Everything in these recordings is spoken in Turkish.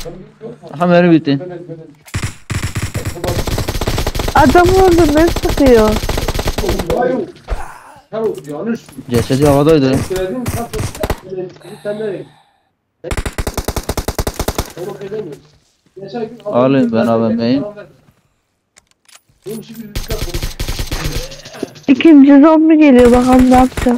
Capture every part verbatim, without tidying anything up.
Aha mermi bitti. Adam orada ne sıkıyor? Cesedi havadaydı. Alayım ben abimeyim. İkinci zombi geliyor, bakalım ne yapacak.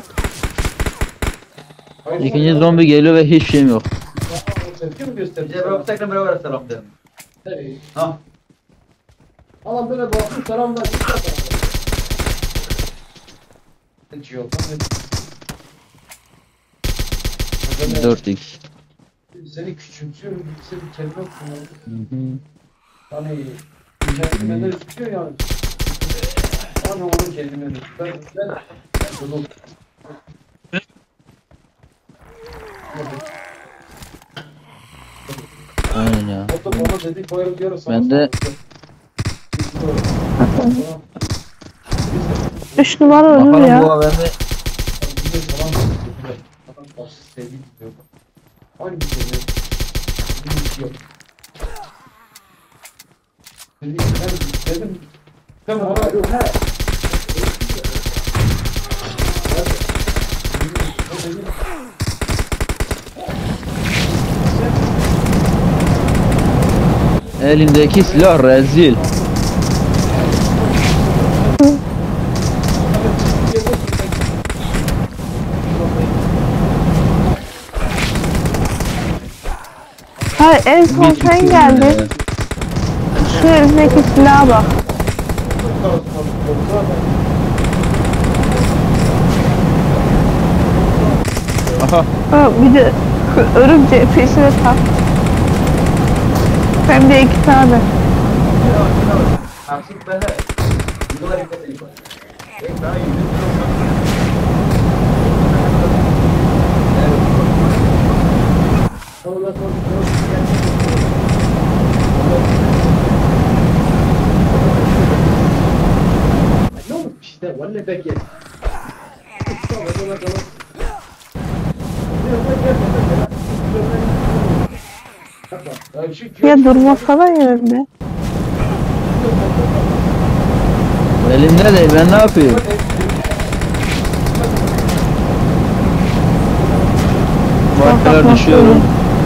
İkinci zombi geliyor ve hiç şeyim yok. Bize beraber tekrar beraber selam derim. Ha. Alan böyle bakın selamlar. Hiç yok. dört x. Seni küçümsüyorum. Seni kelime kullanıyorum. Hı hı. Hani kelimeleri tutuyor yani. Hani onun kelimeleri. Ben ben bunu Aynen ya. Otur bana dedi koyalım diyoruz. Ben de Üç numara ölür bakalım bu ya. abimi Hangi kelime? Hiç yok. Dedim ben dedim sen bana yok he. elimdeki silah rezil. Hayır, en son sen geldin. Şu elindeki silaha bak. Aha. Ha, bir de örümceği peşine tak. Hem de iki tane. Aksik böyle. Yıllar dikkat edin. Ek daha iyi. İşte vallahi peki. Ya durmasana yerinde. Elimde değil, ben ne yapayım? Bu kadar düşüyorum.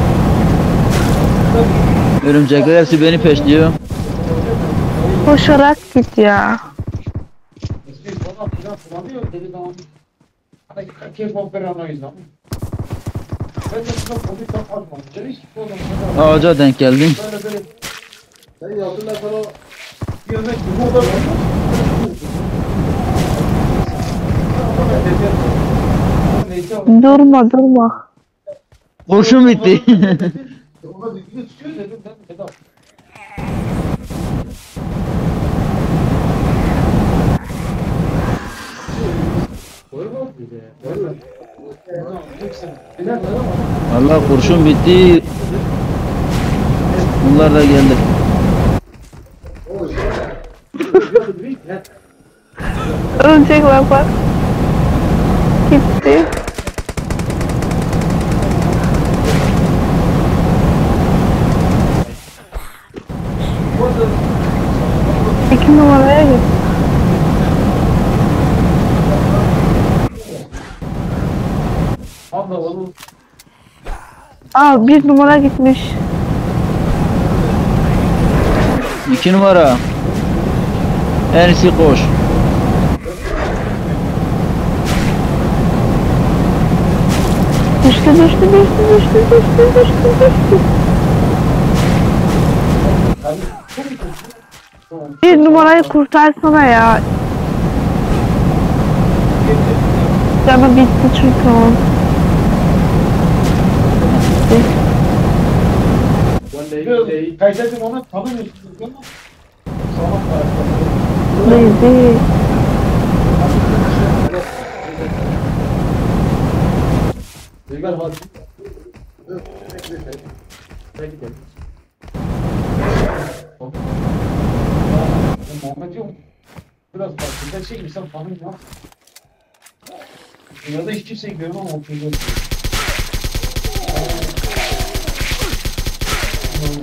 Örümcekler hepsi beni peşliyor. Koşarak git ya. Ağaca denk geldim. Durma durma. Kurşun bitti. Allah kurşun bitti. Bunlar da geldi. Ölecek bak bak. Gitti. İki numaraya git. Aa, bir numara gitmiş. İki numara. En iyisi koş. Düştü düştü düştü düştü düştü düştü düştü. Bir numarayı kurtarsana ya. Canı bitti çünkü o. Kayseri'de onu tanımıyorsunuz değil mi? Neydi? Rüzgar hadi. Muhammed yok. Biraz farkında şey gibi sen tanım ya. Dünyada hiç kimseyi görmem ama oturuyor.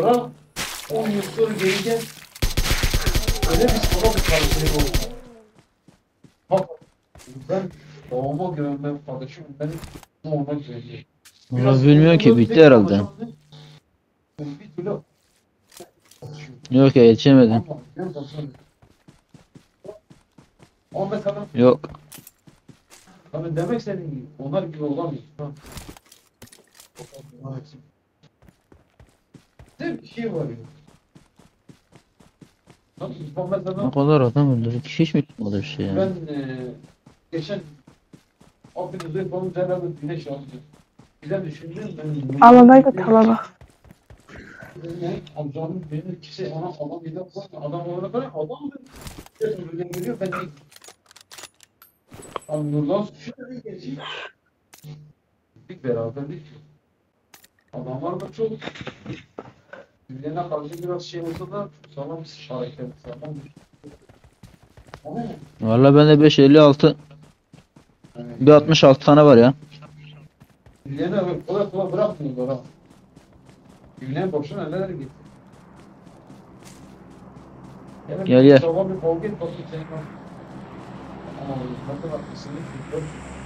sonra on yıl sonra geri gel. Öyle bir sonra bir kardeşim oldu. Bak ben babama güvenmem kardeşim. Ben ona güveneceğim. Valla bilmiyorum ki bitti herhalde. Bir türlü Yok ya yetişemedim. ama ben sana ama mesela Yok. hani demek senin gibi onlar gibi olamıyor. Ha. Bir şey var ya. Tamam, ben mesela Ne kadar adam öldürdük. Hiç mi çıkmadı bir şey ya? ben e, geçen Abdülhamid Hanım herhalde güneş aldı. Güzel düşündüm ben. Aladaydı kalabalık. Ne? Amcamın benim ikisi ona adam bir de adam olarak böyle adam mı? Öyle geliyor ben de Abi Nurdan şu da bir geçeyim. Bir beraberlik. Adamlar da çok birbirine karşı biraz şey olsa da sağlam bir hareket, sağlam bir ama Valla bende beş elli altı yani, bir altmış altı tane var ya. birbirine öyle kolay kolay bırakmıyorlar ha. Birbirine boşuna neler gitti. Yani Gel, bir gel. Sabah bir kavga et bakayım senin o. Ama ne kadar kesinlikle.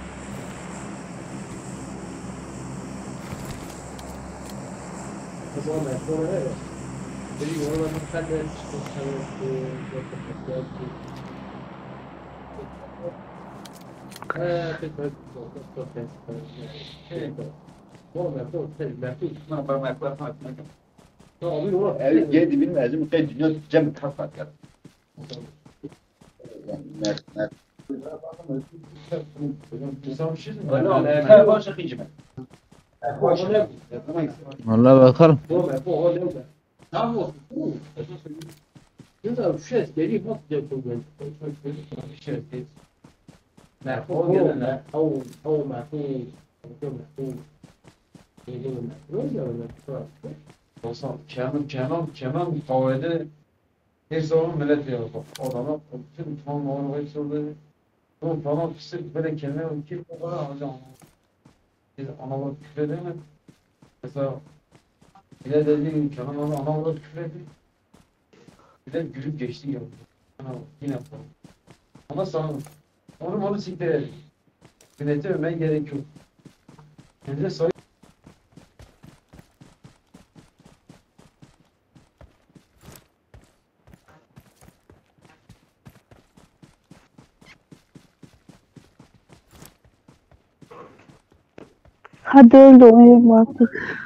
Kız olmayan sonra evet. Dedi oralardan sen de çıktın sen de Eee, tekrar çok çok şey olmayan çok şey belki Não, para mais claro, não, não. ne oluyor? É, geldi bilmezdim. Bu kadar dünya cem kalfak ya. Yani mer mer. Sen bir şey mi? Öyle oldu. Her baş akıcı ben. Bu ne? Valla bakalım. Bu ne? Bu ne? Ne yapıyorsun? Güzel şey geliyor bak diye koyuyor. Bir şey değil. Merhaba gelenler. Au au merhaba. Merhaba. Olsan Kenan, Kenan, Kenan kahvede her zaman millet diyor bak. Adama bütün tam var hepsi orada. Bu falan sırf böyle kelime ki o kadar alacağım. Biz analar küfür edemez. Mesela bile dediğim Kenan ona analar küfür etti. Bir de gülüp geçti ya. Ana yine falan. Ama sana onu onu siktir edin. Yönetememeye gerek yok. Kendine say. Hadi öyle uyuyayım artık.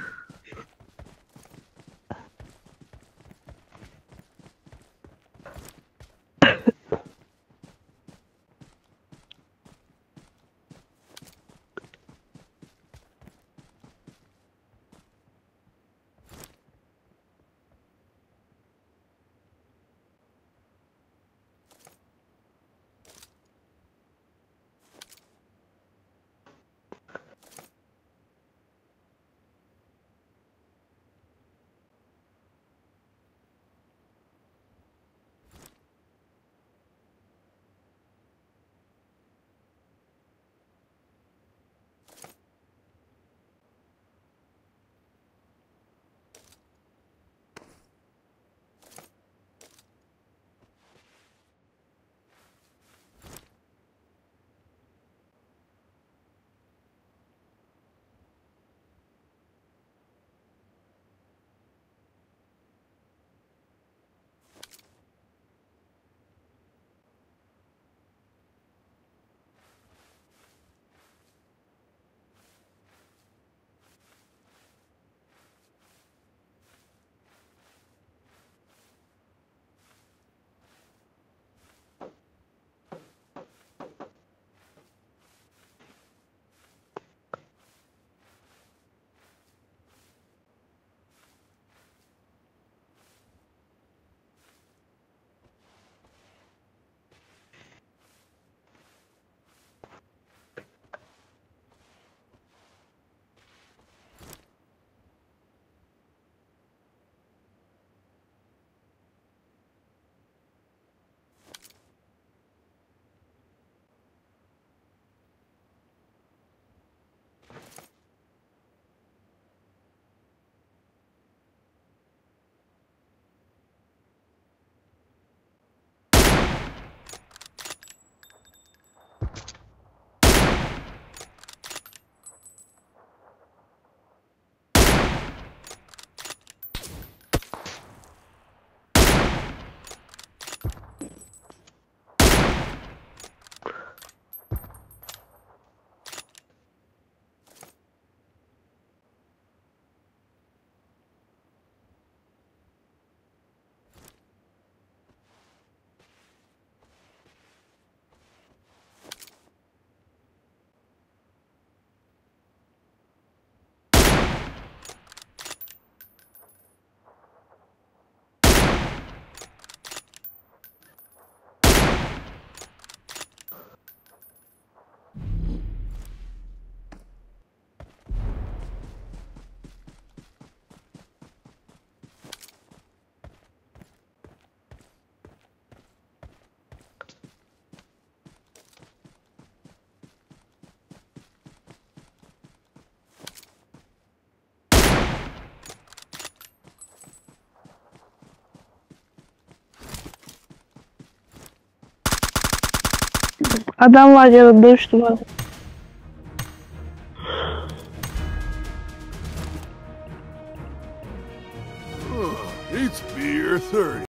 Adam var yanımda üç numara. It's beer thirty.